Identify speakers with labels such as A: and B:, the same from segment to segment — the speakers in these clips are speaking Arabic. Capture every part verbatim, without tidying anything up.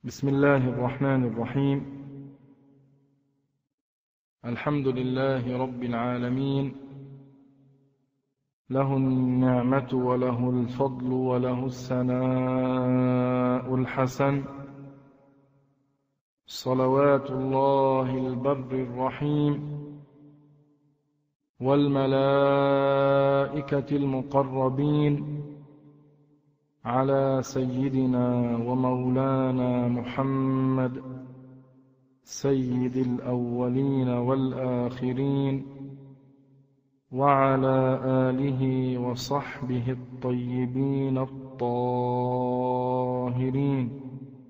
A: بسم الله الرحمن الرحيم. الحمد لله رب العالمين، له النعمة وله الفضل وله الثناء الحسن، صلوات الله البر الرحيم والملائكة المقربين على سيدنا ومولانا محمد سيد الأولين والآخرين، وعلى آله وصحبه الطيبين الطاهرين.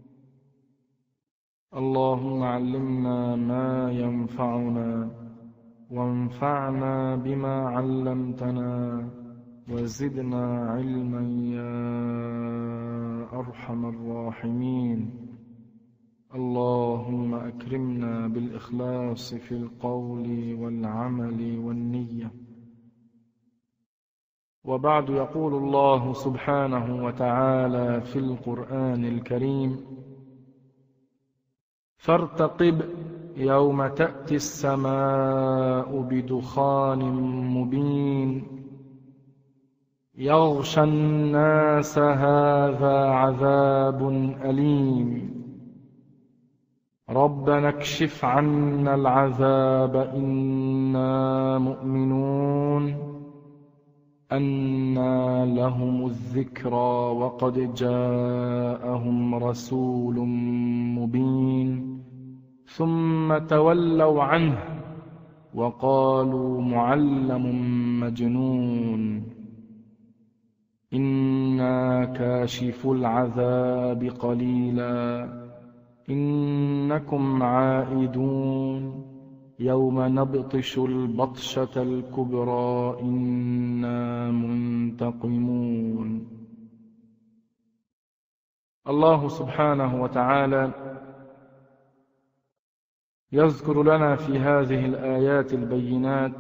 A: اللهم علمنا ما ينفعنا وانفعنا بما علمتنا وزدنا علما يا أرحم الراحمين. اللهم أكرمنا بالإخلاص في القول والعمل والنية. وبعد، يقول الله سبحانه وتعالى في القرآن الكريم: فارتقب يوم تأتي السماء بدخان مبين يغشى الناس هذا عذاب أليم ربنا اكشف عنا العذاب إنا مؤمنون أنى لهم الذكرى وقد جاءهم رسول مبين ثم تولوا عنه وقالوا معلم مجنون إنا كاشفو العذاب قليلا إنكم عائدون يوم نبطش البطشة الكبرى إنا منتقمون. الله سبحانه وتعالى يذكر لنا في هذه الآيات البينات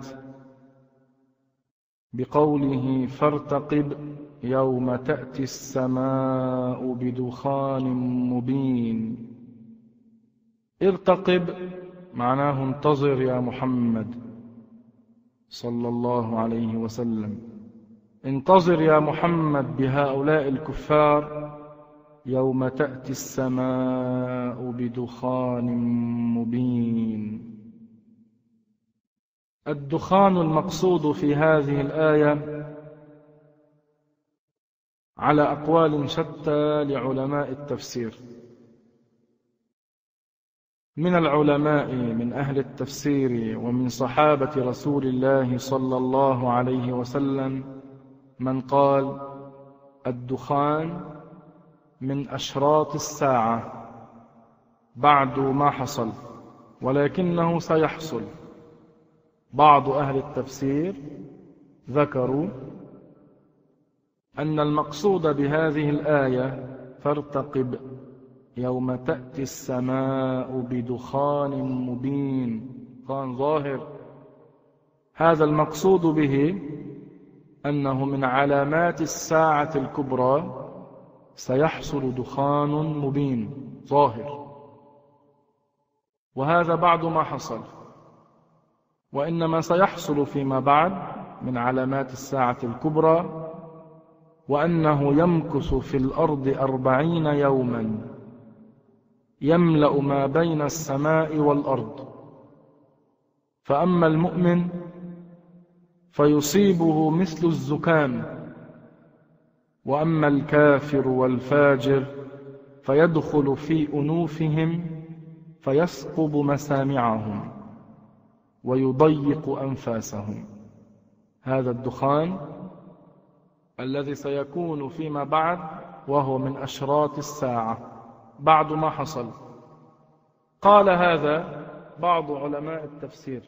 A: بقوله: فارتقب يوم تأتي السماء بدخان مبين. ارتقب معناه انتظر يا محمد صلى الله عليه وسلم، انتظر يا محمد بهؤلاء الكفار يوم تأتي السماء بدخان مبين. الدخان المقصود في هذه الآية على أقوال شتى لعلماء التفسير. من العلماء من أهل التفسير ومن صحابة رسول الله صلى الله عليه وسلم من قال: الدخان من أشراط الساعة بعد ما حصل، ولكنه سيحصل. بعض أهل التفسير ذكروا أن المقصود بهذه الآية: فارتقب يوم تأتي السماء بدخان مبين، دخان ظاهر. هذا المقصود به أنه من علامات الساعة الكبرى سيحصل دخان مبين ظاهر، وهذا بعد ما حصل. وإنما سيحصل فيما بعد من علامات الساعة الكبرى، وأنه يمكث في الأرض أربعين يوما يملأ ما بين السماء والأرض. فأما المؤمن فيصيبه مثل الزكام، وأما الكافر والفاجر فيدخل في أنوفهم فيثقب مسامعهم ويضيق أنفاسهم. هذا الدخان الذي سيكون فيما بعد، وهو من أشراط الساعة بعد ما حصل. قال هذا بعض علماء التفسير.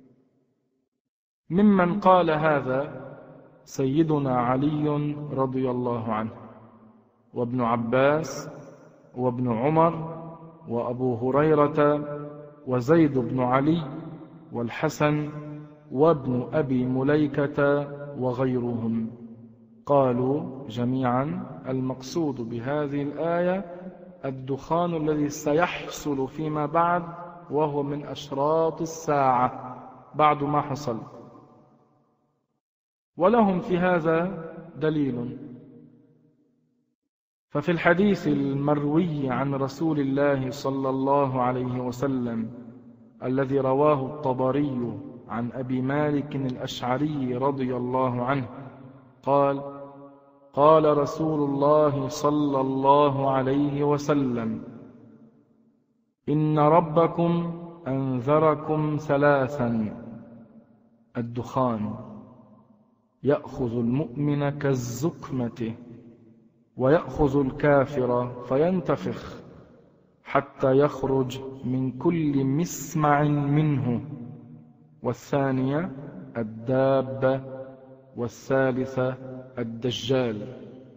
A: ممن قال هذا سيدنا علي رضي الله عنه، وابن عباس، وابن عمر، وأبو هريرة، وزيد بن علي، والحسن، وابن أبي مليكة، وغيرهم. قالوا جميعا: المقصود بهذه الآية الدخان الذي سيحصل فيما بعد، وهو من أشراط الساعة بعد ما حصل. ولهم في هذا دليل، ففي الحديث المروي عن رسول الله صلى الله عليه وسلم الذي رواه الطبري عن أبي مالك الأشعري رضي الله عنه قال: قال رسول الله صلى الله عليه وسلم: إن ربكم أنذركم ثلاثا: الدخان يأخذ المؤمن كالزكمة، ويأخذ الكافر فينتفخ حتى يخرج من كل مسمع منه، والثانية الدابة، والثالثة الدجال.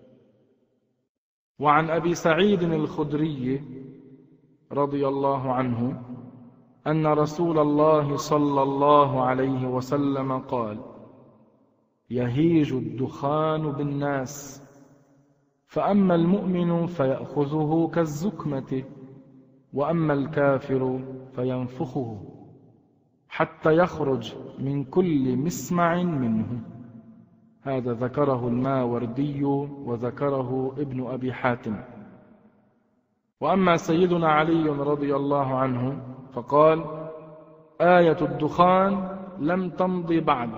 A: وعن أبي سعيد الخدري رضي الله عنه أن رسول الله صلى الله عليه وسلم قال: يهيج الدخان بالناس، فأما المؤمن فيأخذه كالزكمة، وأما الكافر فينفخه حتى يخرج من كل مسمع منه. هذا ذكره الماوردي وذكره ابن أبي حاتم. وأما سيدنا علي رضي الله عنه فقال: آية الدخان لم تمض بعد،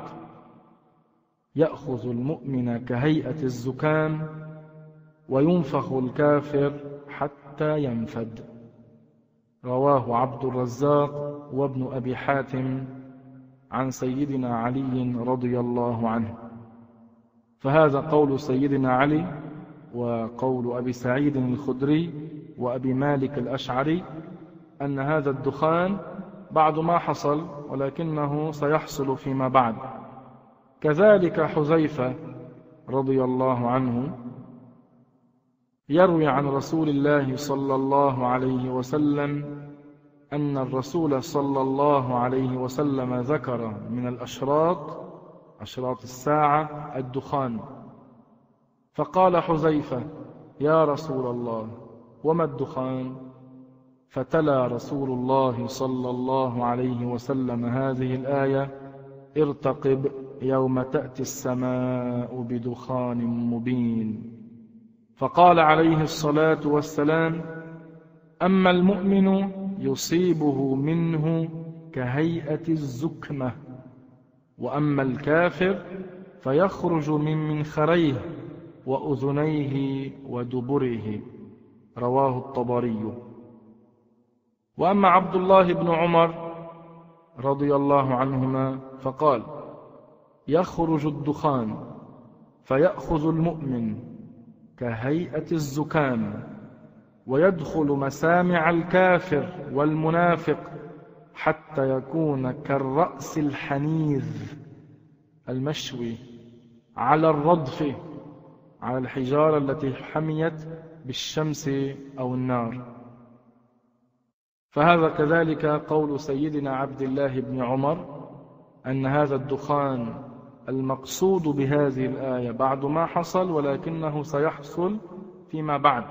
A: يأخذ المؤمن كهيئة الزكام، وينفخ الكافر حتى ينفد. رواه عبد الرزاق وابن أبي حاتم عن سيدنا علي رضي الله عنه. فهذا قول سيدنا علي وقول أبي سعيد الخدري وأبي مالك الأشعري، أن هذا الدخان بعد ما حصل، ولكنه سيحصل فيما بعد. كذلك حذيفة رضي الله عنه يروي عن رسول الله صلى الله عليه وسلم أن الرسول صلى الله عليه وسلم ذكر من الأشراط، أشراط الساعة، الدخان. فقال حذيفة: يا رسول الله، وما الدخان؟ فتلا رسول الله صلى الله عليه وسلم هذه الآية: ارتقب يوم تأتي السماء بدخان مبين. فقال عليه الصلاة والسلام: أما المؤمن يصيبه منه كهيئة الزكمة، وأما الكافر فيخرج من منخريه وأذنيه ودبره. رواه الطبري. وأما عبد الله بن عمر رضي الله عنهما فقال: يخرج الدخان فيأخذ المؤمن كهيئة الزكام، ويدخل مسامع الكافر والمنافق حتى يكون كالرأس الحنيذ المشوي على الردف، على الحجارة التي حميت بالشمس أو النار. فهذا كذلك قول سيدنا عبد الله بن عمر، أن هذا الدخان المقصود بهذه الآية بعد ما حصل، ولكنه سيحصل فيما بعد.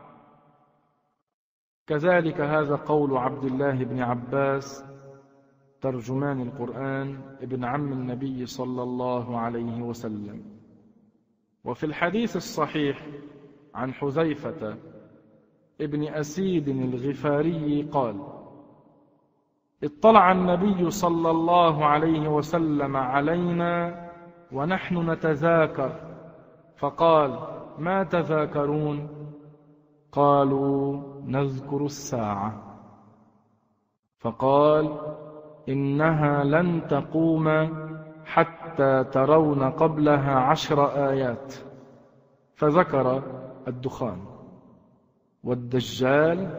A: كذلك هذا قول عبد الله بن عباس ترجمان القرآن ابن عم النبي صلى الله عليه وسلم. وفي الحديث الصحيح عن حذيفة ابن أسيد الغفاري قال: اطلع النبي صلى الله عليه وسلم علينا ونحن نتذاكر، فقال: ما تذاكرون؟ قالوا: نذكر الساعة. فقال: إنها لن تقوم حتى ترون قبلها عشر آيات، فذكر الدخان والدجال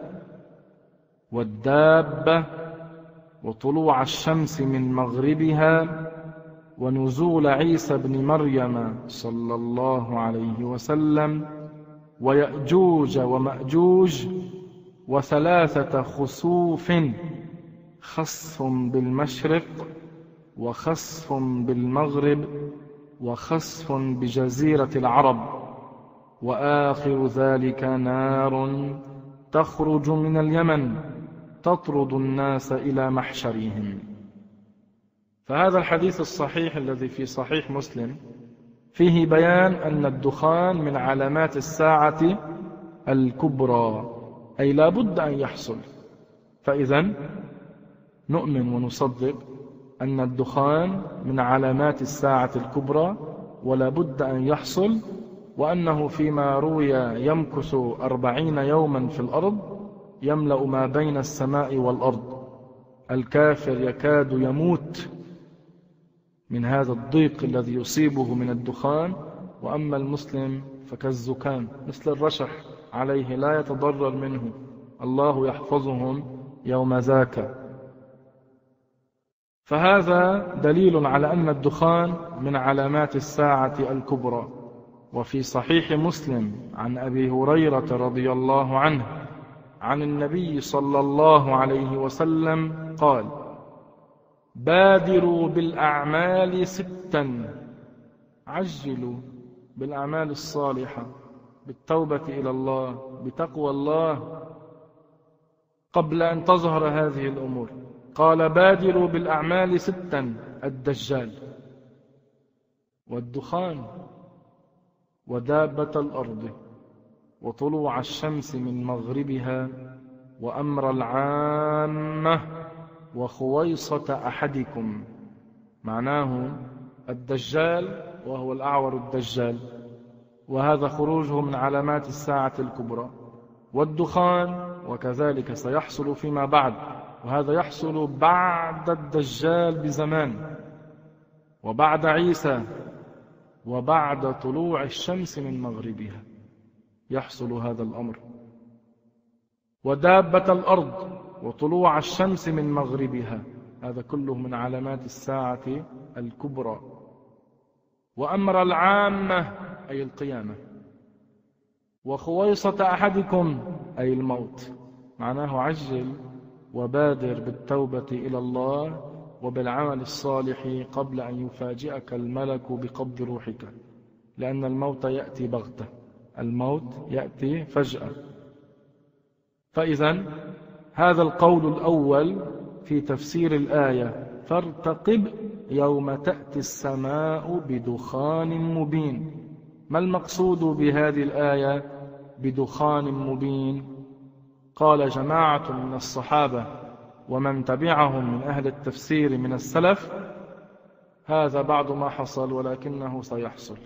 A: والدابة وطلوع الشمس من مغربها ونزول عيسى بن مريم صلى الله عليه وسلم ويأجوج ومأجوج وثلاثة خسوف، خسف بالمشرق وخسف بالمغرب وخسف بجزيرة العرب، وآخر ذلك نار تخرج من اليمن تطرد الناس إلى محشرهم. فهذا الحديث الصحيح الذي في صحيح مسلم فيه بيان أن الدخان من علامات الساعة الكبرى، أي لا بد أن يحصل. فإذا نؤمن ونصدق أن الدخان من علامات الساعة الكبرى ولا بد أن يحصل، وأنه فيما روي يمكث أربعين يوما في الأرض يملأ ما بين السماء والأرض. الكافر يكاد يموت من هذا الضيق الذي يصيبه من الدخان، وأما المسلم فكالزكام مثل الرشح عليه لا يتضرر منه، الله يحفظهم يوم ذاك. فهذا دليل على أن الدخان من علامات الساعة الكبرى. وفي صحيح مسلم عن أبي هريرة رضي الله عنه عن النبي صلى الله عليه وسلم قال: بادروا بالأعمال ستا، عجلوا بالأعمال الصالحة، بالتوبة إلى الله، بتقوى الله قبل أن تظهر هذه الأمور. قال: بادروا بالأعمال ستا: الدجال، والدخان، ودابة الأرض، وطلوع الشمس من مغربها، وأمر العامة، وخويصة أحدكم. معناه الدجال وهو الأعور الدجال، وهذا خروجه من علامات الساعة الكبرى، والدخان وكذلك سيحصل فيما بعد، وهذا يحصل بعد الدجال بزمان، وبعد عيسى، وبعد طلوع الشمس من مغربها يحصل هذا الأمر. ودابة الأرض، وطلوع الشمس من مغربها، هذا كله من علامات الساعة الكبرى. وأمر العامة أي القيامة، وخويصة أحدكم أي الموت. معناه عجل وبادر بالتوبة إلى الله وبالعمل الصالح قبل أن يفاجئك الملك بقبض روحك، لأن الموت يأتي بغتة، الموت يأتي فجأة. فإذا هذا القول الأول في تفسير الآية: فارتقب يوم تأتي السماء بدخان مبين. ما المقصود بهذه الآية بدخان مبين؟ قال جماعة من الصحابة ومن تبعهم من أهل التفسير من السلف: هذا بعض ما حصل ولكنه سيحصل.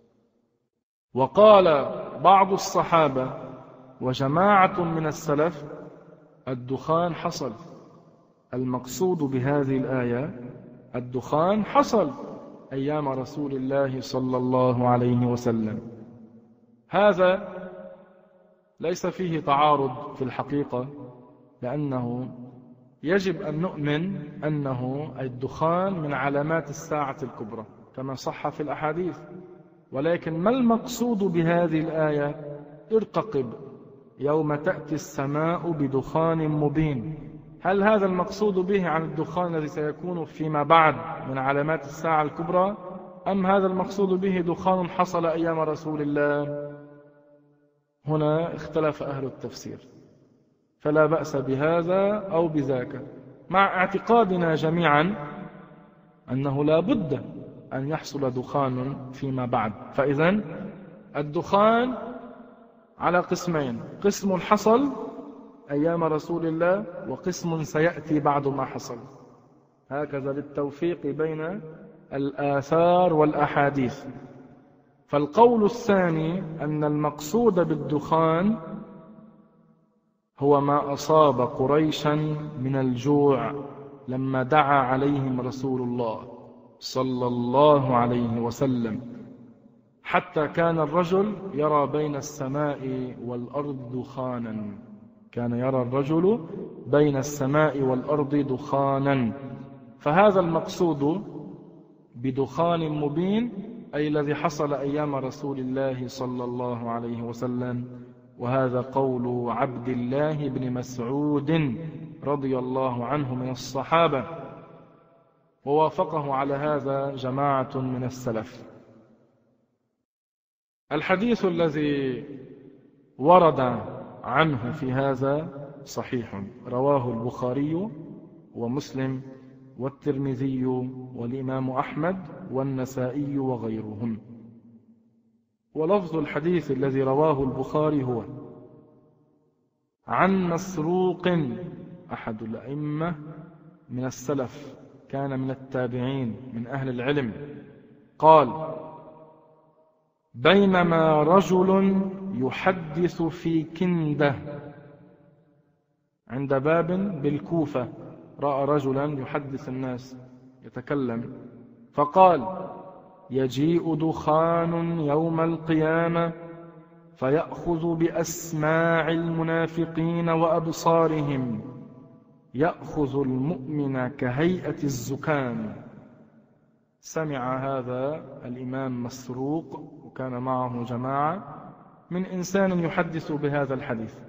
A: وقال بعض الصحابة وجماعة من السلف: الدخان حصل. المقصود بهذه الآية الدخان حصل أيام رسول الله صلى الله عليه وسلم. هذا ليس فيه تعارض في الحقيقة، لأنه يجب أن نؤمن أنه الدخان من علامات الساعة الكبرى كما صح في الأحاديث. ولكن ما المقصود بهذه الآية؟ ارتقب يوم تأتي السماء بدخان مبين. هل هذا المقصود به عن الدخان الذي سيكون فيما بعد من علامات الساعة الكبرى، أم هذا المقصود به دخان حصل أيام رسول الله؟ هنا اختلف أهل التفسير، فلا بأس بهذا أو بذاك، مع اعتقادنا جميعا أنه لا بد أن يحصل دخان فيما بعد. فإذن الدخان على قسمين: قسم حصل أيام رسول الله، وقسم سيأتي بعد ما حصل. هكذا للتوفيق بين الآثار والأحاديث. فالقول الثاني أن المقصود بالدخان هو ما أصاب قريشا من الجوع لما دعا عليهم رسول الله صلى الله عليه وسلم، حتى كان الرجل يرى بين السماء والأرض دخانا، كان يرى الرجل بين السماء والأرض دخانا. فهذا المقصود بدخان مبين أي الذي حصل أيام رسول الله صلى الله عليه وسلم. وهذا قول عبد الله بن مسعود رضي الله عنه من الصحابة، ووافقه على هذا جماعة من السلف. الحديث الذي ورد عنه في هذا صحيح، رواه البخاري ومسلم والترمذي والإمام أحمد والنسائي وغيرهم. ولفظ الحديث الذي رواه البخاري هو: عن مسروق أحد الأئمة من السلف، كان من التابعين من أهل العلم، قال: بينما رجل يحدث في كندة عند باب بالكوفة، رأى رجلا يحدث الناس يتكلم، فقال: يجيء دخان يوم القيامة فيأخذ بأسماع المنافقين وأبصارهم، يأخذ المؤمن كهيئة الزكام. سمع هذا الإمام مسروق، وكان معه جماعة من إنسان يحدث بهذا الحديث.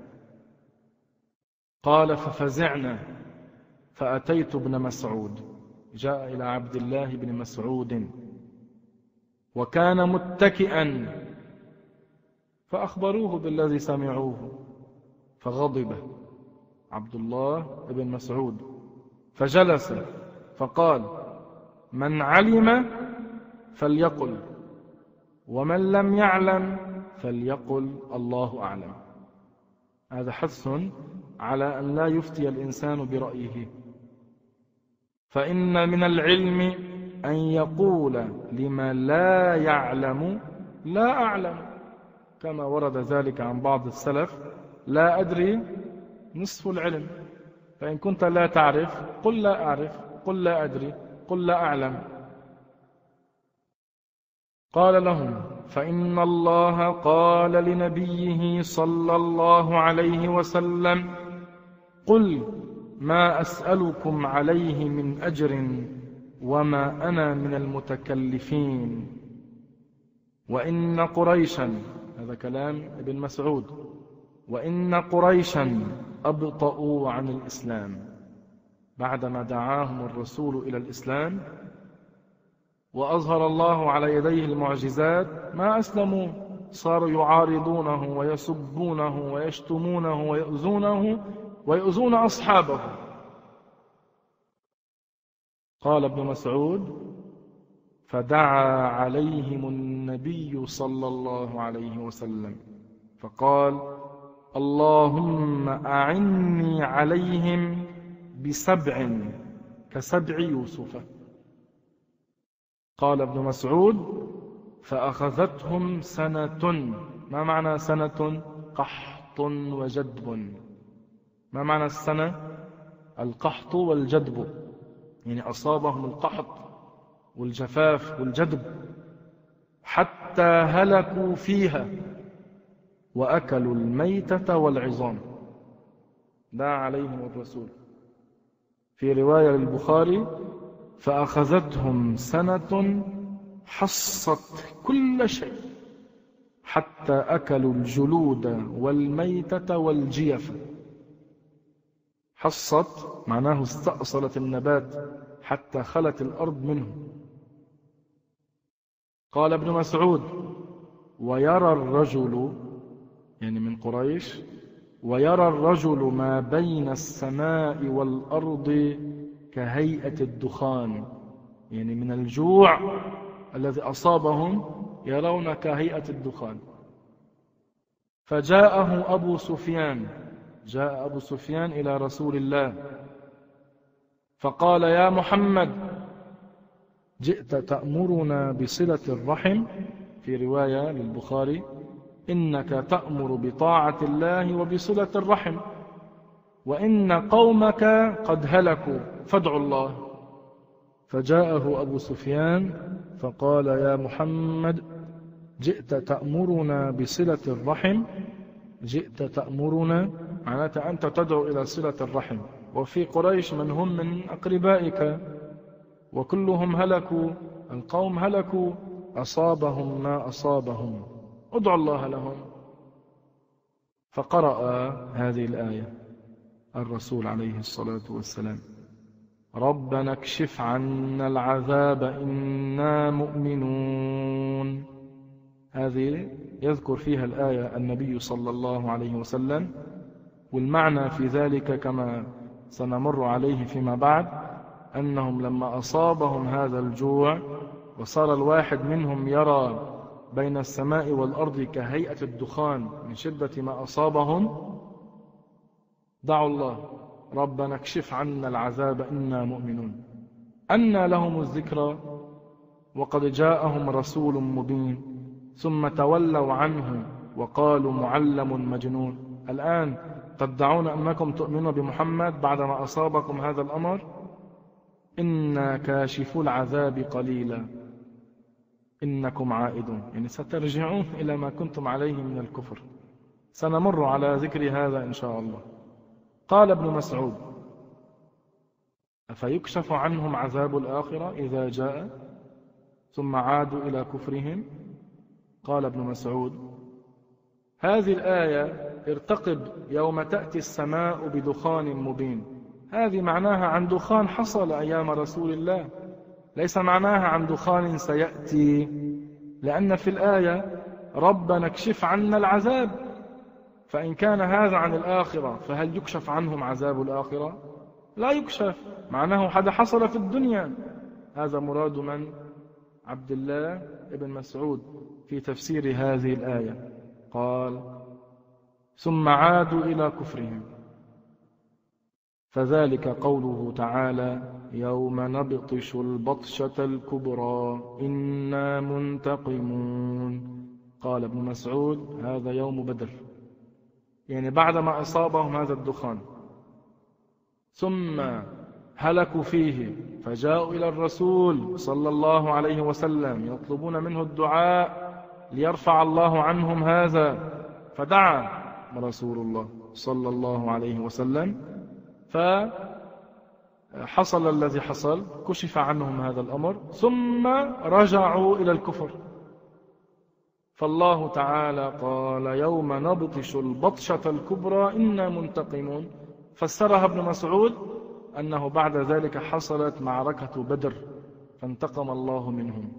A: قال: ففزعنا فأتيت ابن مسعود، جاء إلى عبد الله بن مسعود وكان متكئا، فأخبروه بالذي سمعوه، فغضب عبد الله بن مسعود فجلس فقال: من علم فليقل، ومن لم يعلم فليقل الله أعلم. هذا حث على أن لا يفتي الإنسان برأيه، فإن من العلم أن يقول لما لا يعلم لا أعلم، كما ورد ذلك عن بعض السلف: لا أدري نصف العلم، فإن كنت لا تعرف قل لا أعرف، قل لا أدري، قل لا أعلم. قال لهم: فإن الله قال لنبيه صلى الله عليه وسلم: قل ما أسألكم عليه من أجر وما أنا من المتكلفين، وإن قريشا، هذا كلام ابن مسعود، وإن قريشا أبطأوا عن الإسلام بعدما دعاهم الرسول إلى الإسلام وأظهر الله على يديه المعجزات، ما أسلموا، صاروا يعارضونه ويسبونه ويشتمونه ويؤذونه ويؤذون أصحابه. قال ابن مسعود: فدعا عليهم النبي صلى الله عليه وسلم فقال: اللهم أعني عليهم بسبع كسبع يوسف. قال ابن مسعود: فأخذتهم سنة. ما معنى سنة؟ قحط وجدب. ما معنى السنة؟ القحط والجدب، يعني أصابهم القحط والجفاف والجدب حتى هلكوا فيها وأكلوا الميتة والعظام. دعا عليهم الرسول. في رواية للبخاري: فأخذتهم سنة حصت كل شيء حتى أكلوا الجلود والميتة والجيف. حصت معناه استأصلت النبات حتى خلت الأرض منه. قال ابن مسعود: ويرى الرجل، يعني من قريش، ويرى الرجل ما بين السماء والأرض كهيئة الدخان، يعني من الجوع الذي أصابهم يرون كهيئة الدخان. فجاءه أبو سفيان، جاء أبو سفيان إلى رسول الله فقال: يا محمد، جئت تأمرنا بصلة الرحم. في رواية للبخاري: إنك تأمر بطاعة الله وبصلة الرحم، وإن قومك قد هلكوا فادعوا الله. فجاءه أبو سفيان فقال: يا محمد، جئت تأمرنا بصلة الرحم. جئت تأمرنا معناته أنت تدعو إلى صلة الرحم، وفي قريش من هم من أقربائك وكلهم هلكوا، القوم هلكوا، أصابهم ما أصابهم، ادعوا الله لهم. فقرأ هذه الآية الرسول عليه الصلاة والسلام: ربنا اكشف عنا العذاب إنا مؤمنون. هذه يذكر فيها الآية النبي صلى الله عليه وسلم، والمعنى في ذلك كما سنمر عليه فيما بعد أنهم لما أصابهم هذا الجوع وصار الواحد منهم يرى بين السماء والأرض كهيئة الدخان من شدة ما أصابهم، دعوا الله ربنا اكشف عنا العذاب إنا مؤمنون. أنى لهم الذكرى وقد جاءهم رسول مبين ثم تولوا عنه وقالوا معلم مجنون. الآن تدعون أنكم تؤمنون بمحمد بعدما أصابكم هذا الأمر؟ إنا كاشفو العذاب قليلا إنكم عائدون، يعني سترجعون إلى ما كنتم عليه من الكفر. سنمر على ذكر هذا إن شاء الله. قال ابن مسعود: أفيكشف عنهم عذاب الآخرة إذا جاء ثم عادوا إلى كفرهم؟ قال ابن مسعود: هذه الآية ارتقب يوم تأتي السماء بدخان مبين، هذه معناها عن دخان حصل أيام رسول الله، ليس معناها عن دخان سيأتي، لأن في الآية ربنا اكشف عنا العذاب، فإن كان هذا عن الآخرة فهل يكشف عنهم عذاب الآخرة؟ لا يكشف، معناه هذا حصل في الدنيا. هذا مراد من؟ عبد الله ابن مسعود في تفسير هذه الآية. قال: ثم عادوا إلى كفرهم، فذلك قوله تعالى: يوم نبطش البطشة الكبرى إنا منتقمون. قال ابن مسعود: هذا يوم بدر، يعني بعدما أصابهم هذا الدخان ثم هلكوا فيه فجاءوا إلى الرسول صلى الله عليه وسلم يطلبون منه الدعاء ليرفع الله عنهم هذا، فدعا رسول الله صلى الله عليه وسلم فحصل الذي حصل، كشف عنهم هذا الأمر ثم رجعوا إلى الكفر. فالله تعالى قال: يوم نبطش البطشة الكبرى إنا منتقمون، فسرها ابن مسعود أنه بعد ذلك حصلت معركة بدر فانتقم الله منهم.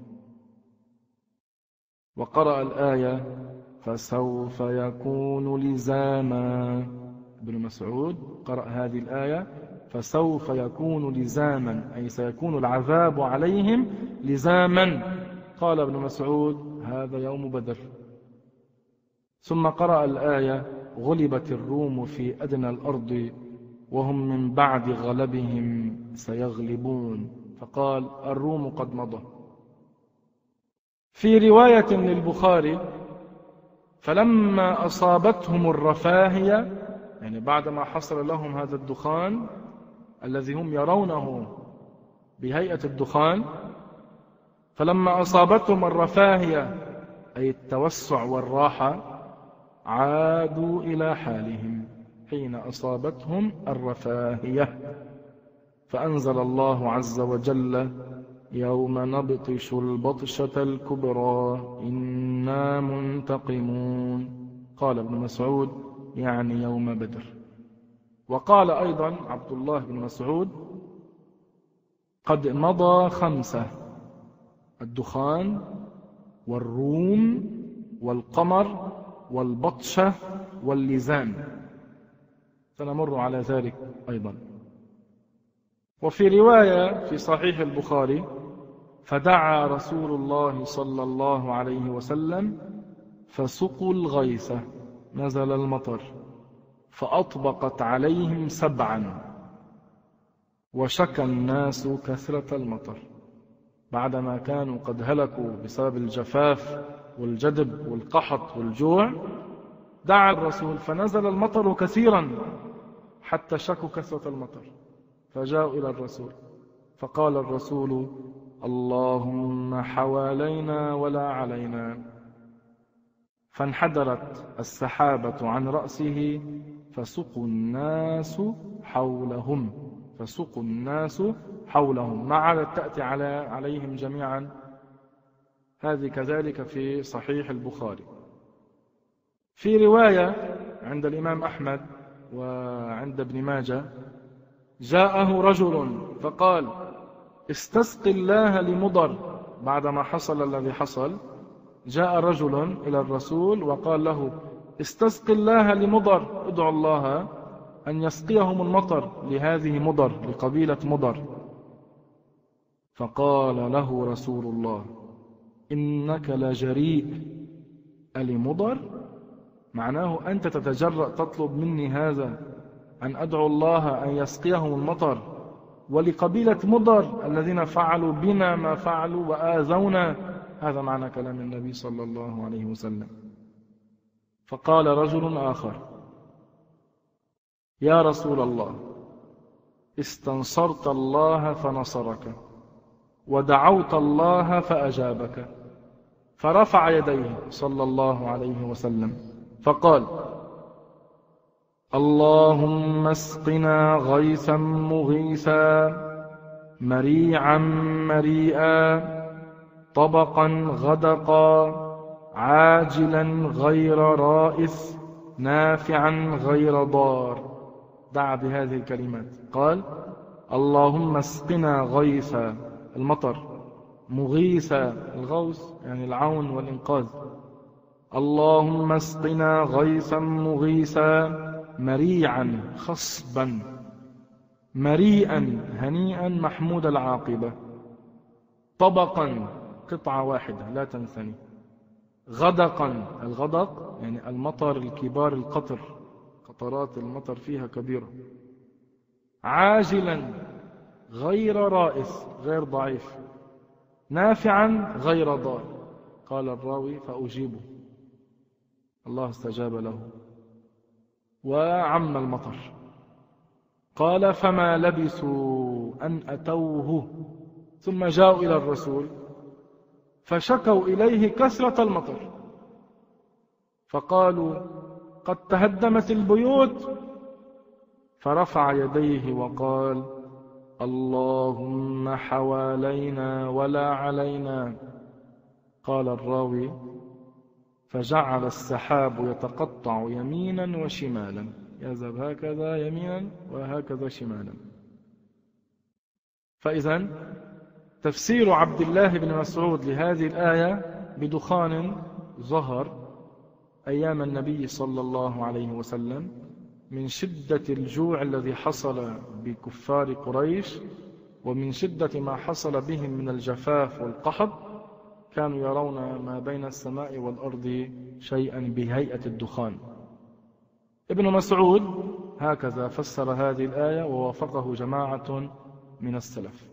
A: وقرأ الآية: فسوف يكون لزاما. ابن مسعود قرأ هذه الآية: فسوف يكون لزاما، أي سيكون العذاب عليهم لزاما. قال ابن مسعود: هذا يوم بدر. ثم قرأ الآية: غلبت الروم في أدنى الأرض وهم من بعد غلبهم سيغلبون، فقال: الروم قد مضى. في رواية للبخاري: فلما أصابتهم الرفاهية، يعني بعدما حصل لهم هذا الدخان الذي هم يرونه بهيئة الدخان، فلما أصابتهم الرفاهية أي التوسع والراحة عادوا إلى حالهم حين أصابتهم الرفاهية، فأنزل الله عز وجل: يوم نبطش البطشة الكبرى إنا منتقمون. قال ابن مسعود: يعني يوم بدر. وقال أيضا عبد الله بن مسعود: قد مضى خمسة: الدخان والروم والقمر والبطشة واللزام. سنمر على ذلك أيضا. وفي رواية في صحيح البخاري: فدعا رسول الله صلى الله عليه وسلم فسقوا الغيث، نزل المطر فأطبقت عليهم سبعا، وشكى الناس كثرة المطر، بعدما كانوا قد هلكوا بسبب الجفاف والجدب والقحط والجوع. دعا الرسول فنزل المطر كثيرا حتى شكوا كثرة المطر، فجاءوا إلى الرسول فقال الرسول: اللهم حوالينا ولا علينا، فانحدرت السحابة عن رأسه فسقوا الناس حولهم، فسقوا الناس حولهم، ما عادت تأتي على عليهم جميعا. هذه كذلك في صحيح البخاري. في رواية عند الإمام أحمد وعند ابن ماجه: جاءه رجل فقال: استسق الله لمضر، بعدما حصل الذي حصل جاء رجل إلى الرسول وقال له: استسق الله لمضر، ادعو الله أن يسقيهم المطر لهذه مضر، لقبيلة مضر. فقال له رسول الله: إنك لجريء ألمضر؟ معناه أنت تتجرأ تطلب مني هذا، أن أدعو الله أن يسقيهم المطر ولقبيلة مضر الذين فعلوا بنا ما فعلوا وآذونا. هذا معنى كلام النبي صلى الله عليه وسلم. فقال رجل آخر: يا رسول الله، استنصرت الله فنصرك، ودعوت الله فأجابك. فرفع يديه صلى الله عليه وسلم فقال: اللهم اسقنا غيثا مغيثا، مريعا مريئا، طبقا غدقا، عاجلا غير رائث، نافعا غير ضار. دعا بهذه الكلمات، قال: اللهم اسقنا غيثا، المطر، مغيثا، الغوث يعني العون والإنقاذ. اللهم اسقنا غيثا مغيثا، مريعا خصبا، مريئا هنيئا محمود العاقبة، طبقا قطعة واحدة لا تنثني، غدقا، الغدق يعني المطر الكبار، القطر، قطرات المطر فيها كبيرة، عاجلا غير رائث غير ضعيف، نافعا غير ضار. قال الراوي: فأجيبه. الله استجاب له وعم المطر. قال: فما لبثوا أن أتوه ثم جاءوا إلى الرسول فشكوا إليه كثرة المطر، فقالوا: قد تهدمت البيوت. فرفع يديه وقال: اللهم حوالينا ولا علينا. قال الراوي: فجعل السحاب يتقطع يمينا وشمالا، يذهب هكذا يمينا وهكذا شمالا. فإذا تفسير عبد الله بن مسعود لهذه الآية بدخان ظهر أيام النبي صلى الله عليه وسلم من شدة الجوع الذي حصل بكفار قريش، ومن شدة ما حصل بهم من الجفاف والقحط، كانوا يرون ما بين السماء والأرض شيئا بهيئة الدخان. ابن مسعود هكذا فسر هذه الآية، ووافقه جماعة من السلف.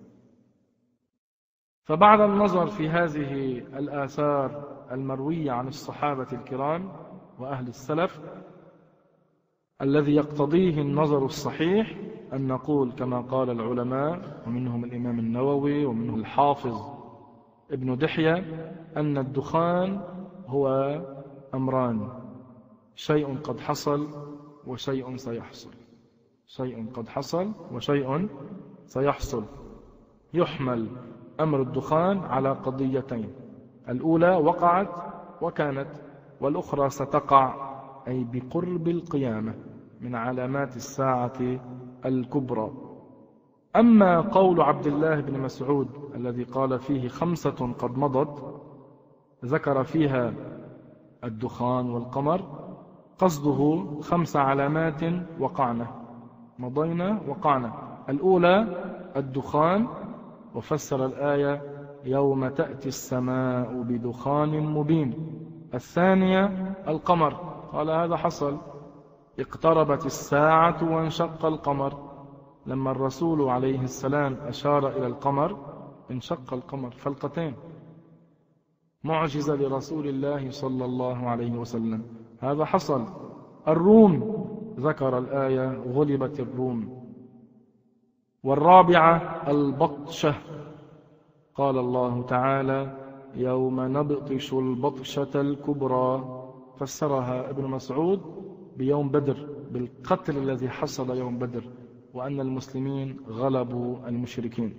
A: فبعد النظر في هذه الآثار المروية عن الصحابة الكرام وأهل السلف، الذي يقتضيه النظر الصحيح أن نقول كما قال العلماء، ومنهم الإمام النووي ومنهم الحافظ ابن دحية، أن الدخان هو أمران: شيء قد حصل وشيء سيحصل. شيء قد حصل وشيء سيحصل. يحمل أمر الدخان على قضيتين: الأولى وقعت وكانت، والأخرى ستقع، أي بقرب القيامة من علامات الساعة الكبرى. أما قول عبد الله بن مسعود الذي قال فيه خمسة قد مضت، ذكر فيها الدخان والقمر، قصده خمس علامات وقعنا، مضينا وقعنا. الأولى الدخان، وفسر الآية: يوم تأتي السماء بدخان مبين. الثانية القمر، قال هذا حصل، اقتربت الساعة وانشق القمر. لما الرسول عليه السلام أشار إلى القمر انشق القمر فلقتين، معجزة لرسول الله صلى الله عليه وسلم، هذا حصل. الروم، ذكر الآية: غلبت الروم. والرابعة البطشة، قال الله تعالى: يوم نبطش البطشة الكبرى. فسرها ابن مسعود بيوم بدر، بالقتل الذي حصل يوم بدر، وأن المسلمين غلبوا المشركين.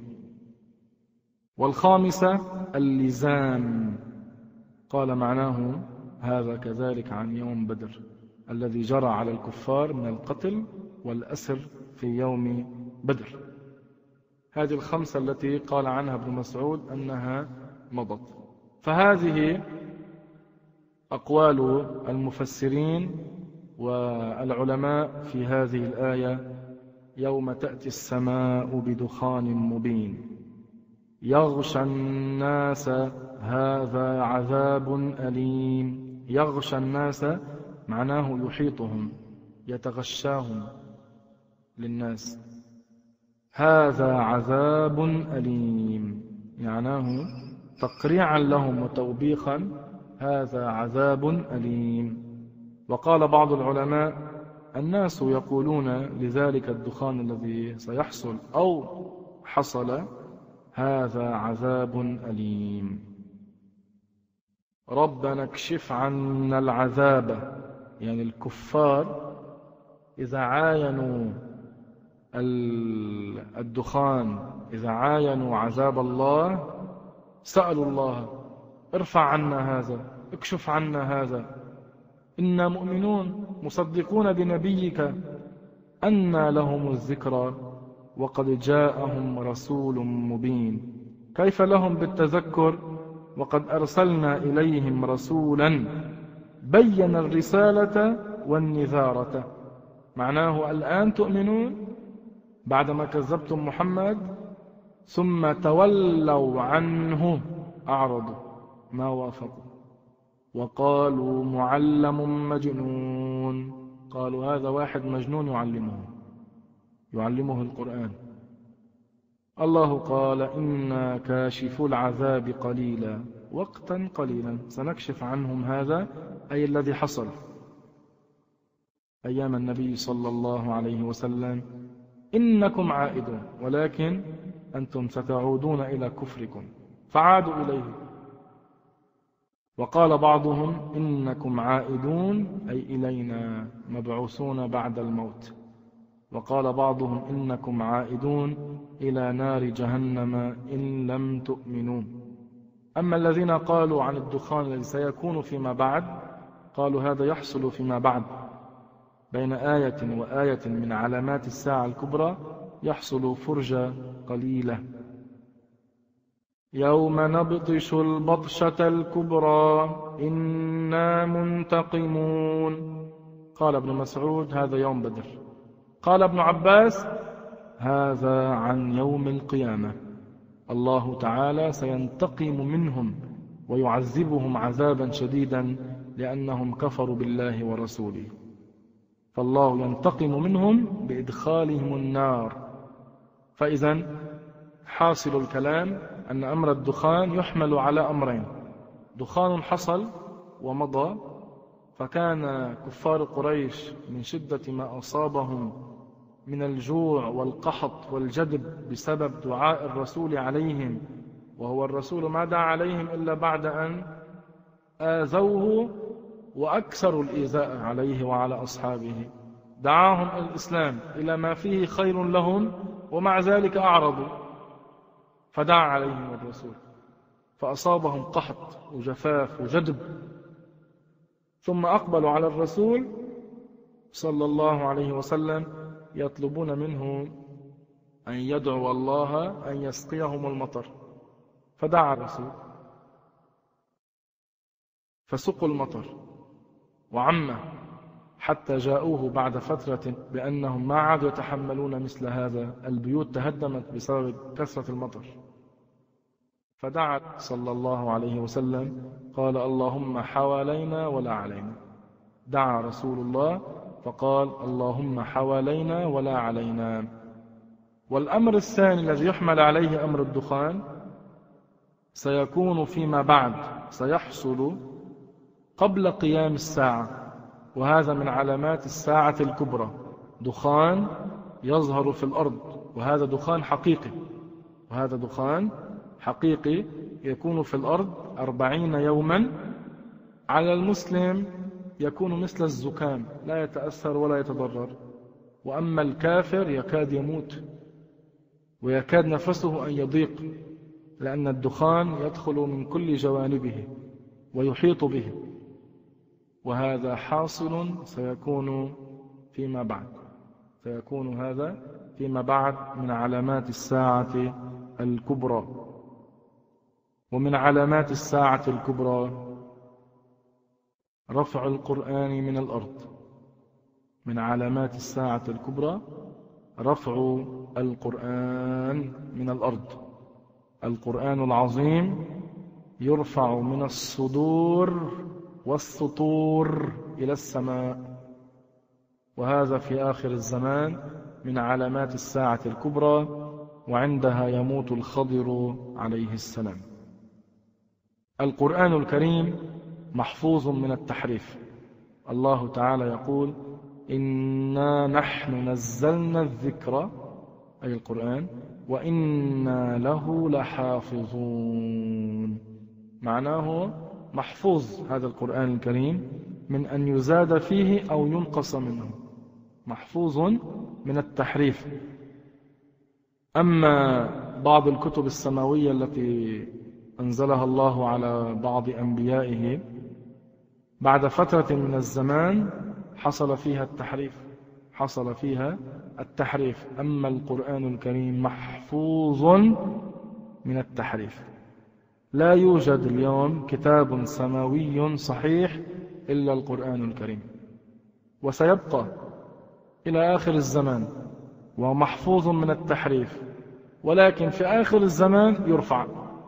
A: والخامسة اللزام، قال معناه هذا كذلك عن يوم بدر الذي جرى على الكفار من القتل والأسر في يوم بدر. هذه الخمسة التي قال عنها ابن مسعود أنها مضت. فهذه أقوال المفسرين والعلماء في هذه الآية: يوم تأتي السماء بدخان مبين يغشى الناس هذا عذاب أليم. يغشى الناس معناه يحيطهم، يتغشاهم للناس. هذا عذاب أليم معناه تقريعا لهم وتوبيخا، هذا عذاب أليم. وقال بعض العلماء: الناس يقولون لذلك الدخان الذي سيحصل أو حصل: هذا عذاب أليم. ربنا اكشف عنا العذاب، يعني الكفار إذا عاينوا الدخان، إذا عاينوا عذاب الله سألوا الله: ارفع عنا هذا، اكشف عنا هذا، إنا مؤمنون مصدقون بنبيك، أنى لهم الذكرى وقد جاءهم رسول مبين. كيف لهم بالتذكر وقد أرسلنا إليهم رسولا بين الرسالة والنذارة. معناه الآن تؤمنون بعدما كذبتم محمد، ثم تولوا عنه، أعرضوا ما وافقوا، وقالوا معلم مجنون. قالوا هذا واحد مجنون يعلمه يعلمه القرآن. الله قال: إنا كاشفو العذاب قليلا، وقتا قليلا سنكشف عنهم هذا، أي الذي حصل أيام النبي صلى الله عليه وسلم. إنكم عائدون، ولكن أنتم ستعودون إلى كفركم، فعادوا إليه. وقال بعضهم: إنكم عائدون أي إلينا، مبعوثون بعد الموت. وقال بعضهم: إنكم عائدون إلى نار جهنم إن لم تؤمنوا. أما الذين قالوا عن الدخان الذي سيكون فيما بعد، قالوا هذا يحصل فيما بعد، بين آية وآية من علامات الساعة الكبرى يحصل فرجة قليلة. يوم نبطش البطشة الكبرى إنا منتقمون. قال ابن مسعود: هذا يوم بدر. قال ابن عباس: هذا عن يوم القيامة، الله تعالى سينتقم منهم ويعذبهم عذابا شديدا لأنهم كفروا بالله ورسوله، فالله ينتقم منهم بإدخالهم النار. فإذا حاصل الكلام أن أمر الدخان يحمل على أمرين: دخان حصل ومضى، فكان كفار قريش من شدة ما أصابهم من الجوع والقحط والجدب بسبب دعاء الرسول عليهم، وهو الرسول ما دعا عليهم إلا بعد أن آذوه وأكثروا الإيذاء عليه وعلى أصحابه. دعاهم إلى الإسلام، إلى ما فيه خير لهم، ومع ذلك أعرضوا، فدعا عليهم الرسول، فأصابهم قحط وجفاف وجدب، ثم أقبلوا على الرسول صلى الله عليه وسلم يطلبون منه أن يدعو الله أن يسقيهم المطر، فدعا الرسول فسقوا المطر وعمه، حتى جاءوه بعد فترة بأنهم ما عادوا يتحملون مثل هذا، البيوت تهدمت بسبب كثرة المطر. فدعا صلى الله عليه وسلم قال: اللهم حوالينا ولا علينا. دعا رسول الله فقال: اللهم حوالينا ولا علينا. والأمر الثاني الذي يحمل عليه أمر الدخان سيكون فيما بعد، سيحصل قبل قيام الساعة، وهذا من علامات الساعة الكبرى. دخان يظهر في الأرض، وهذا دخان حقيقي، وهذا دخان حقيقي يكون في الأرض أربعين يوما. على المسلم يكون مثل الزكام، لا يتأثر ولا يتضرر، وأما الكافر يكاد يموت ويكاد نفسه أن يضيق، لأن الدخان يدخل من كل جوانبه ويحيط به، وهذا حاصل سيكون فيما بعد، سيكون هذا فيما بعد من علامات الساعة الكبرى. ومن علامات الساعة الكبرى رفع القرآن من الأرض. من علامات الساعة الكبرى رفع القرآن من الأرض. القرآن العظيم يرفع من الصدور والسطور إلى السماء، وهذا في آخر الزمان من علامات الساعة الكبرى، وعندها يموت الخضر عليه السلام. القرآن الكريم محفوظ من التحريف. الله تعالى يقول: إنا نحن نزلنا الذكر، أي القرآن، وإنا له لحافظون. معناه محفوظ هذا القرآن الكريم من أن يزاد فيه أو ينقص منه، محفوظ من التحريف. أما بعض الكتب السماوية التي أنزلها الله على بعض أنبيائه بعد فترة من الزمان حصل فيها التحريف حصل فيها التحريف أما القرآن الكريم محفوظ من التحريف. لا يوجد اليوم كتاب سماوي صحيح إلا القرآن الكريم، وسيبقى إلى آخر الزمان ومحفوظ من التحريف، ولكن في آخر الزمان يرفع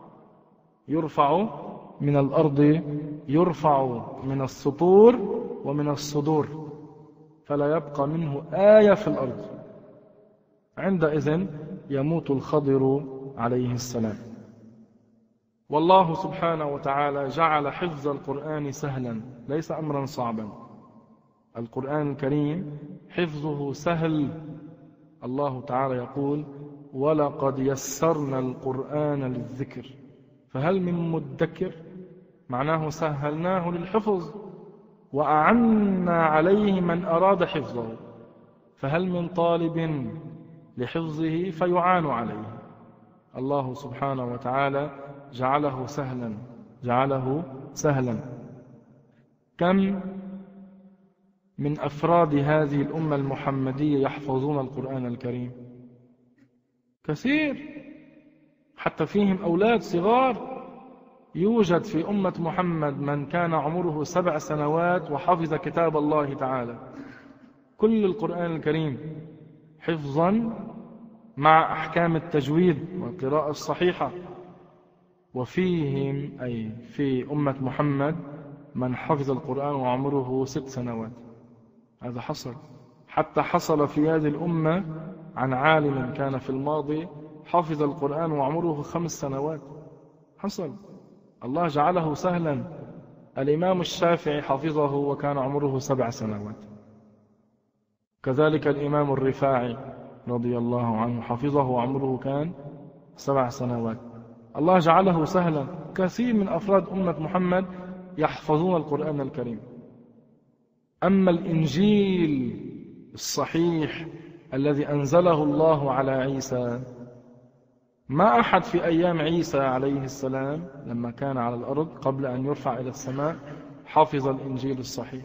A: يرفع من الأرض، يرفع من السطور ومن الصدور، فلا يبقى منه آية في الأرض. عندئذ يموت الخضر عليه السلام. والله سبحانه وتعالى جعل حفظ القرآن سهلا، ليس أمرا صعبا. القرآن الكريم حفظه سهل. الله تعالى يقول: ولقد يسرنا القرآن للذكر فهل من مدكر. معناه سهلناه للحفظ وأعنا عليه من أراد حفظه، فهل من طالب لحفظه فيعان عليه. الله سبحانه وتعالى جعله سهلا جعله سهلا. كم من أفراد هذه الأمة المحمدية يحفظون القرآن الكريم؟ كثير، حتى فيهم أولاد صغار. يوجد في أمة محمد من كان عمره سبع سنوات وحفظ كتاب الله تعالى كل القرآن الكريم حفظا مع أحكام التجويد والقراءة الصحيحة. وفيهم أي في أمة محمد من حفظ القرآن وعمره ست سنوات. هذا حصل. حتى حصل في هذه الأمة عن عالم كان في الماضي حفظ القرآن وعمره خمس سنوات. حصل. الله جعله سهلا. الإمام الشافعي حفظه وكان عمره سبع سنوات. كذلك الإمام الرفاعي رضي الله عنه حفظه وعمره كان سبع سنوات. الله جعله سهلا. كثير من أفراد أمة محمد يحفظون القرآن الكريم. أما الإنجيل الصحيح الذي أنزله الله على عيسى، ما أحد في أيام عيسى عليه السلام لما كان على الأرض قبل أن يرفع إلى السماء حفظ الإنجيل الصحيح.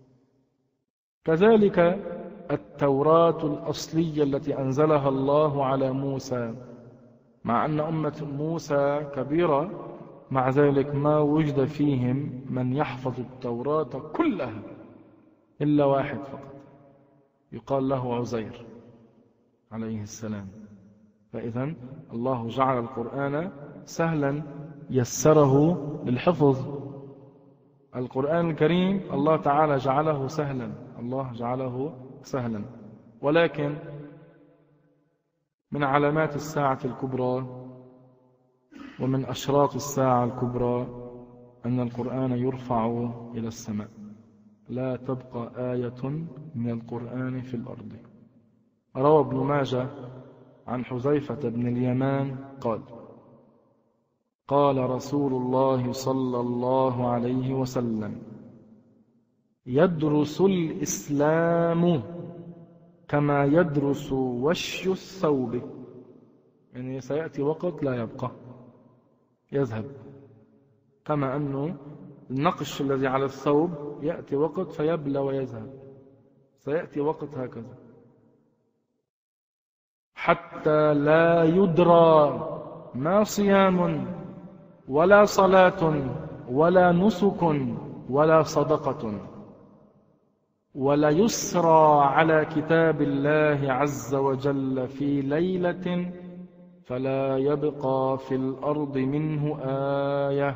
A: كذلك التوراة الأصلية التي أنزلها الله على موسى، مع أن أمة موسى كبيرة، مع ذلك ما وجد فيهم من يحفظ التوراة كلها إلا واحد فقط، يقال له عزير عليه السلام. فإذن الله جعل القرآن سهلا، يسره للحفظ. القرآن الكريم الله تعالى جعله سهلا الله جعله سهلا ولكن من علامات الساعة الكبرى ومن أشراط الساعة الكبرى أن القرآن يرفع إلى السماء. لا تبقى آية من القرآن في الأرض. روى ابن ماجه عن حذيفة بن اليمان قال: قال رسول الله صلى الله عليه وسلم: يدرس الإسلام كما يدرس وش الثوب. يعني سيأتي وقت لا يبقى، يذهب، كما أنه النقش الذي على الثوب يأتي وقت فيبلى ويذهب، سيأتي وقت هكذا، حتى لا يدرى ما صيام ولا صلاة ولا نسك ولا صدقة ولا يسرى على كتاب الله عز وجل في ليلة فلا يبقى في الأرض منه آية،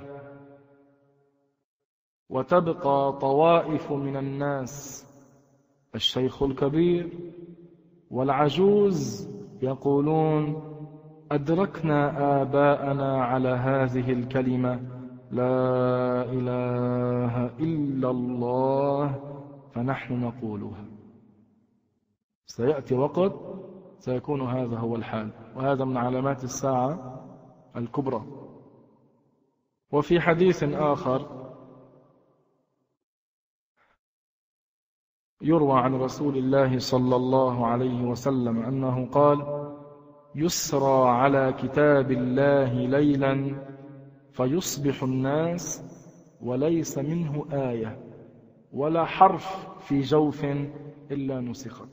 A: وتبقى طوائف من الناس الشيخ الكبير والعجوز يقولون أدركنا آباءنا على هذه الكلمة لا إله إلا الله فنحن نقولها. سيأتي وقت سيكون هذا هو الحال، وهذا من علامات الساعة الكبرى. وفي حديث آخر يروى عن رسول الله صلى الله عليه وسلم أنه قال: يسرى على كتاب الله ليلا فيصبح الناس وليس منه آية ولا حرف في جوف إلا نسخت.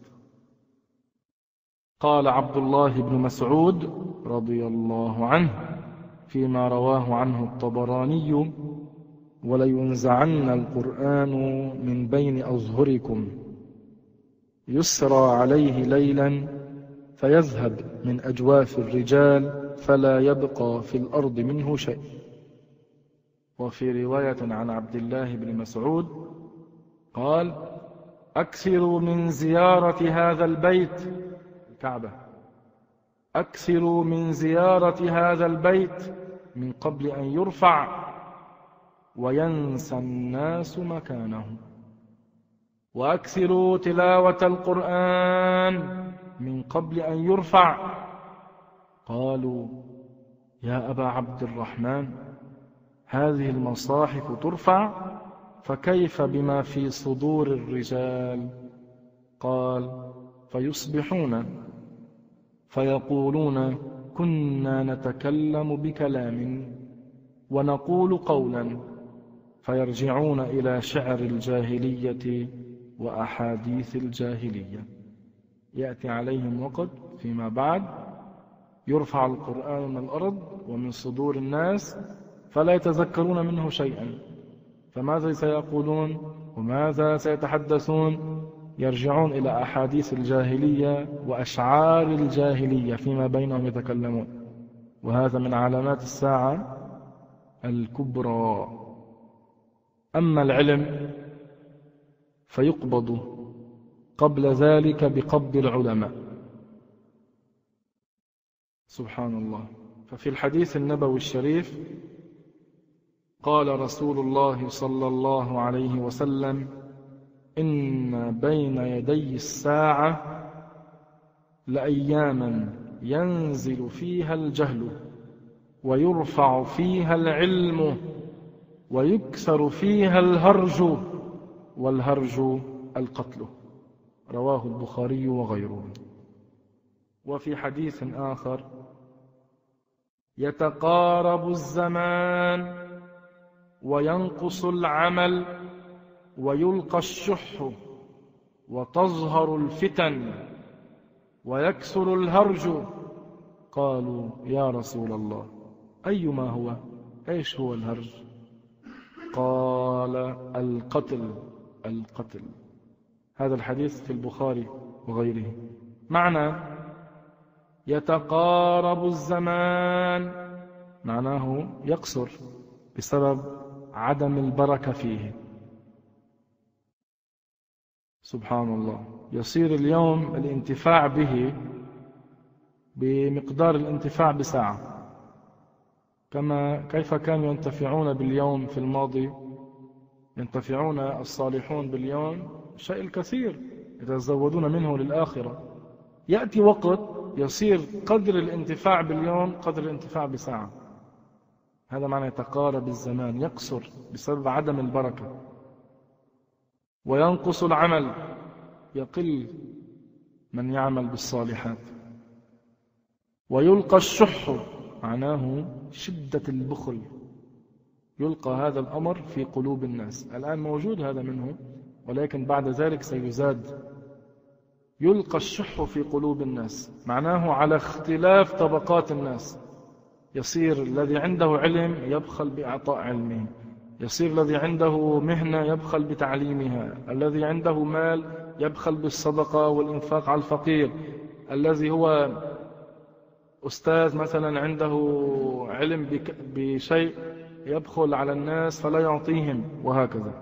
A: قال عبد الله بن مسعود رضي الله عنه فيما رواه عنه الطبراني: ولينزعن القرآن من بين أظهركم يسرى عليه ليلا فيذهب من أجواف الرجال فلا يبقى في الأرض منه شيء. وفي رواية عن عبد الله بن مسعود قال: أكثروا من زيارة هذا البيت الكعبة أكثروا من زيارة هذا البيت من قبل أن يرفع وينسى الناس مكانه، وأكثروا تلاوة القرآن من قبل أن يرفع. قالوا: يا أبا عبد الرحمن، هذه المصاحف ترفع فكيف بما في صدور الرجال؟ قال: فيصبحون فيقولون كنا نتكلم بكلام ونقول قولا، فيرجعون إلى شعر الجاهلية وأحاديث الجاهلية. يأتي عليهم وقت فيما بعد يرفع القرآن من الأرض ومن صدور الناس فلا يتذكرون منه شيئا، فماذا سيقولون وماذا سيتحدثون؟ يرجعون إلى أحاديث الجاهلية وأشعار الجاهلية فيما بينهم يتكلمون. وهذا من علامات الساعة الكبرى. أما العلم فيقبض قبل ذلك بقبض العلماء. سبحان الله. ففي الحديث النبوي الشريف قال رسول الله صلى الله عليه وسلم: إن بين يدي الساعة لأياما ينزل فيها الجهل ويرفع فيها العلم ويكثر فيها الهرج، والهرج القتل. رواه البخاري وغيره. وفي حديث آخر: يتقارب الزمان وينقص العمل ويلقى الشح وتظهر الفتن ويكثر الهرج. قالوا: يا رسول الله، أيما هو؟ إيش هو الهرج؟ قال: القتل القتل. هذا الحديث في البخاري وغيره. معنى يتقارب الزمان معناه يقصر بسبب عدم البركة فيه. سبحان الله. يصير اليوم الانتفاع به بمقدار الانتفاع بساعة، كما كيف كانوا ينتفعون باليوم في الماضي. ينتفعون الصالحون باليوم شيء الكثير يتزودون منه للآخرة. يأتي وقت يصير قدر الانتفاع باليوم قدر الانتفاع بساعة. هذا معنى يتقارب الزمان، يقصر بسبب عدم البركة. وينقص العمل، يقل من يعمل بالصالحات. ويلقى الشح معناه شدة البخل، يلقى هذا الأمر في قلوب الناس. الآن موجود هذا منه، ولكن بعد ذلك سيزاد. يلقى الشح في قلوب الناس معناه على اختلاف طبقات الناس. يصير الذي عنده علم يبخل بإعطاء علمه، يصير الذي عنده مهنة يبخل بتعليمها، الذي عنده مال يبخل بالصدقة والإنفاق على الفقير، الذي هو أستاذ مثلا عنده علم بشيء يبخل على الناس فلا يعطيهم، وهكذا.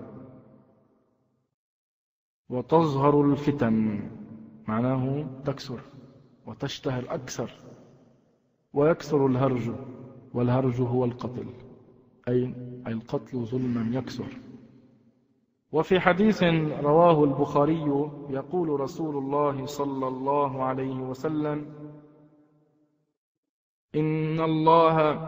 A: وتظهر الفتن معناه تكسر وتشتهر أكثر، ويكسر الهرج، والهرج هو القتل، أي القتل ظلما يكسر. وفي حديث رواه البخاري يقول رسول الله صلى الله عليه وسلم: إن الله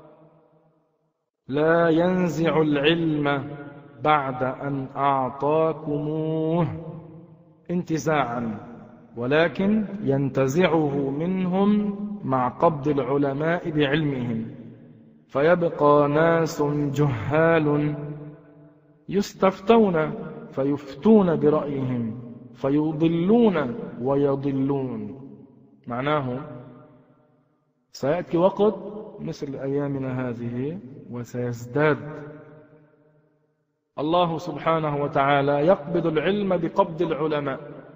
A: لا ينزع العلم بعد أن أعطاكموه انتزاعا، ولكن ينتزعه منهم مع قبض العلماء بعلمهم، فيبقى ناس جهال يستفتون فيفتون برأيهم فيضلون ويضلون. معناه سيأتي وقت مثل أيامنا هذه وسيزداد. الله سبحانه وتعالى يقبض العلم بقبض العلماء،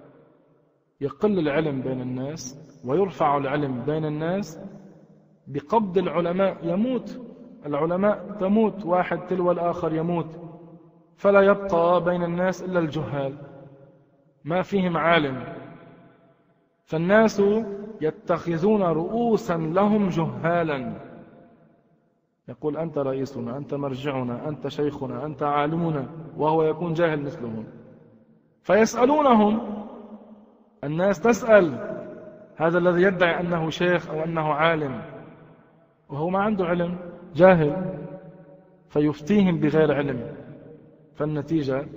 A: يقل العلم بين الناس ويرفع العلم بين الناس بقبض العلماء. يموت العلماء، تموت واحد تلو الآخر يموت، فلا يبقى بين الناس إلا الجهال ما فيهم عالم، فالناس يتخذون رؤوسا لهم جهالا، يقول أنت رئيسنا، أنت مرجعنا، أنت شيخنا، أنت عالمنا، وهو يكون جاهل مثلهم. فيسألونهم، الناس تسأل هذا الذي يدعي أنه شيخ أو أنه عالم وهو ما عنده علم، جاهل، فيفتيهم بغير علم. فالنتيجة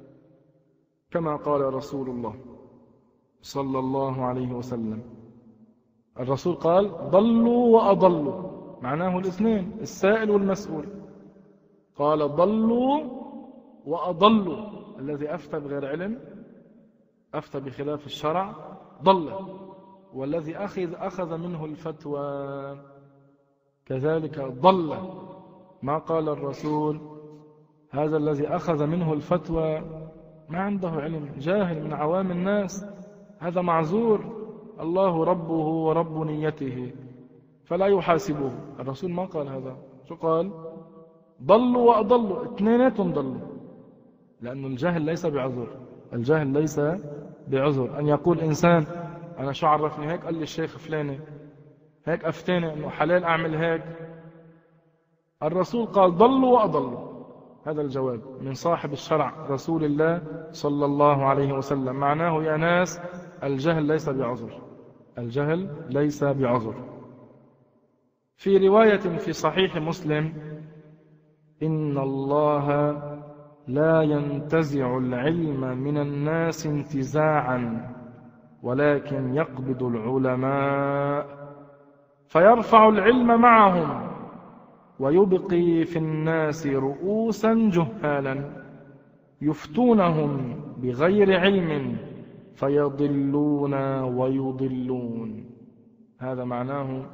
A: كما قال رسول الله صلى الله عليه وسلم، الرسول قال: ضلوا وأضلوا، معناه الاثنين، السائل والمسؤول. قال: ضلوا وأضلوا، الذي أفتى بغير علم، أفتى بخلاف الشرع، ضل، والذي أخذ أخذ منه الفتوى كذلك ضل. ما قال الرسول: هذا الذي أخذ منه الفتوى ما عنده علم، جاهل من عوام الناس، هذا معذور، الله ربه ورب نيته فلا يحاسبه. الرسول ما قال هذا، شو قال؟ ضلوا وأضلوا، اثنيناتهم ضلوا، لأن الجهل ليس بعذر، الجهل ليس بعذر. أن يقول إنسان: أنا شو عرفني هيك، قال لي الشيخ فلاني هيك أفتاني أنه حلال أعمل هيك. الرسول قال: ضلوا وأضلوا. هذا الجواب من صاحب الشرع رسول الله صلى الله عليه وسلم. معناه يا ناس الجهل ليس بعذر، الجهل ليس بعذر. في رواية في صحيح مسلم: إن الله لا ينتزع العلم من الناس انتزاعا، ولكن يقبض العلماء فيرفع العلم معهم ويبقي في الناس رؤوسا جهالا يفتونهم بغير علم فيضلون ويضلون. هذا معناه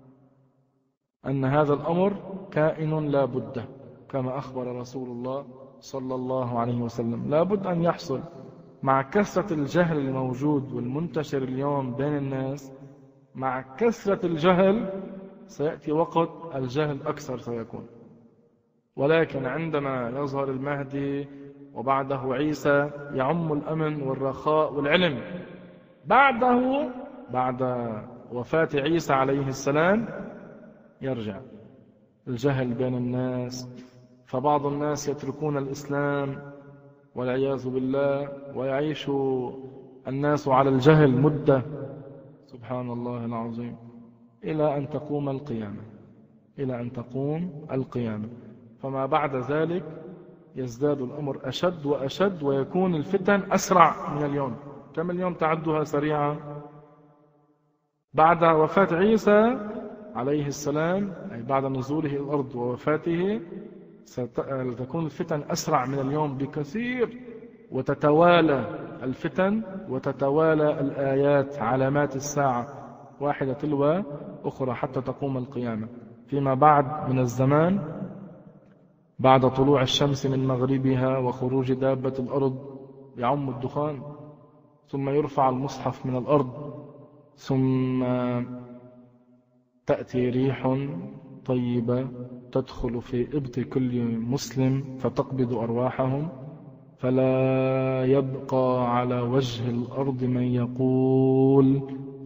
A: أن هذا الأمر كائن لا بد، كما أخبر رسول الله صلى الله عليه وسلم، لا بد أن يحصل. مع كثرة الجهل الموجود والمنتشر اليوم بين الناس، مع كثرة الجهل سيأتي وقت الجهل أكثر سيكون. ولكن عندما يظهر المهدي وبعده عيسى يعم الأمن والرخاء والعلم. بعده بعد وفاة عيسى عليه السلام يرجع الجهل بين الناس، فبعض الناس يتركون الإسلام والعياذ بالله ويعيش الناس على الجهل مدة، سبحان الله العظيم، إلى أن تقوم القيامة، إلى أن تقوم القيامة. فما بعد ذلك يزداد الأمر أشد وأشد، ويكون الفتن أسرع من اليوم. كم اليوم تعدها سريعة؟ بعد وفاة عيسى عليه السلام، أي بعد نزوله إلى الأرض ووفاته، ستكون الفتن أسرع من اليوم بكثير، وتتوالى الفتن وتتوالى الآيات، علامات الساعة واحدة تلو أخرى حتى تقوم القيامة. فيما بعد من الزمان بعد طلوع الشمس من مغربها وخروج دابة الأرض يعم الدخان، ثم يرفع المصحف من الأرض، ثم تأتي ريح طيبة تدخل في إبط كل مسلم فتقبض أرواحهم، فلا يبقى على وجه الأرض من يقول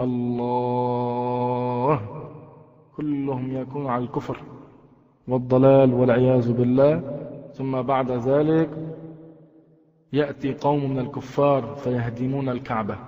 A: الله، كلهم يكون على الكفر والضلال والعياذ بالله. ثم بعد ذلك يأتي قوم من الكفار فيهدمون الكعبة،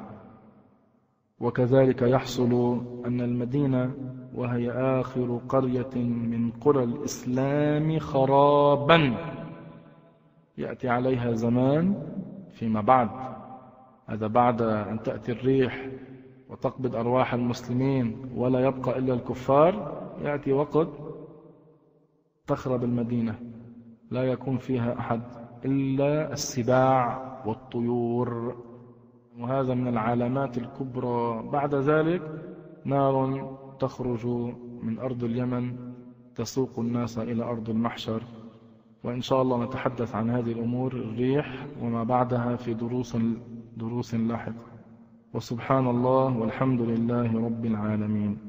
A: وكذلك يحصل أن المدينة وهي آخر قرية من قرى الإسلام خرابا يأتي عليها زمان فيما بعد، هذا بعد أن تأتي الريح وتقبض أرواح المسلمين ولا يبقى إلا الكفار، يأتي وقت تخرب المدينة لا يكون فيها أحد إلا السباع والطيور، وهذا من العلامات الكبرى. بعد ذلك نار تخرج من أرض اليمن تسوق الناس إلى أرض المحشر، وإن شاء الله نتحدث عن هذه الأمور الريح وما بعدها في دروس دروس لاحقة. وسبحان الله والحمد لله رب العالمين.